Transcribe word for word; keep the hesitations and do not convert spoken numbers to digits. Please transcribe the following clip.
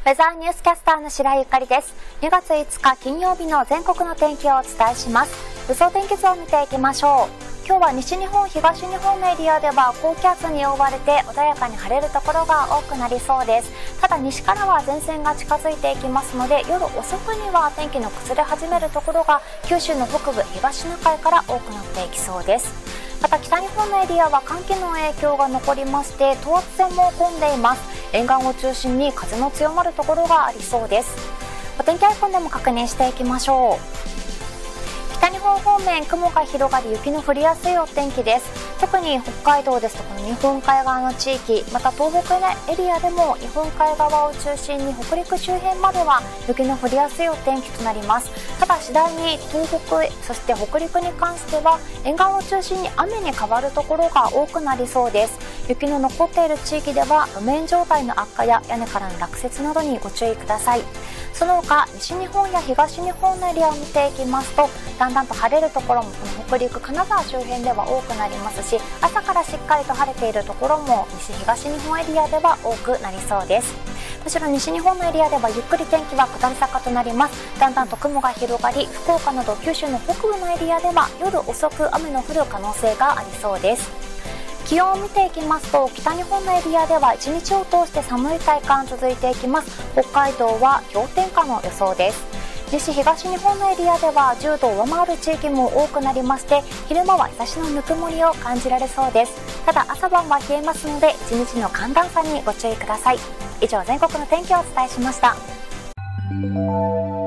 ウェザーニュースキャスターの白井ゆかりです。にがついつか金曜日の全国の天気をお伝えします。予想天気図を見ていきましょう。今日は西日本、東日本のエリアでは高気圧に覆われて穏やかに晴れるところが多くなりそうです。ただ西からは前線が近づいていきますので、夜遅くには天気の崩れ始めるところが九州の北部、東シナ海から多くなっていきそうです。また北日本のエリアは寒気の影響が残りまして、等圧線も混んでいます。沿岸を中心に風の強まるところがありそうです。お天気アイコンでも確認していきましょう。北日本方面、雲が広がり雪の降りやすいお天気です。特に北海道ですとか日本海側の地域、また東北エリアでも日本海側を中心に北陸周辺までは雪の降りやすいお天気となります。ただ次第に東北、そして北陸に関しては沿岸を中心に雨に変わるところが多くなりそうです。雪の残っている地域では路面状態の悪化や屋根からの落雪などにご注意ください。その他西日本や東日本のエリアを見ていきますと、だんだんと晴れるところもこの北陸、金沢周辺では多くなりますし、朝からしっかりと晴れているところも西東日本エリアでは多くなりそうです。むしろ西日本のエリアではゆっくり天気は下り坂となります。だんだんと雲が広がり、福岡など九州の北部のエリアでは夜遅く雨の降る可能性がありそうです。気温を見ていきますと、北日本のエリアではいちにちを通して寒い体感続いていきます。北海道は氷点下の予想です。西東日本のエリアではじゅうどを上回る地域も多くなりまして、昼間は日差しのぬくもりを感じられそうです。ただ朝晩は冷えますので、いちにちの寒暖差にご注意ください。以上、全国の天気をお伝えしました。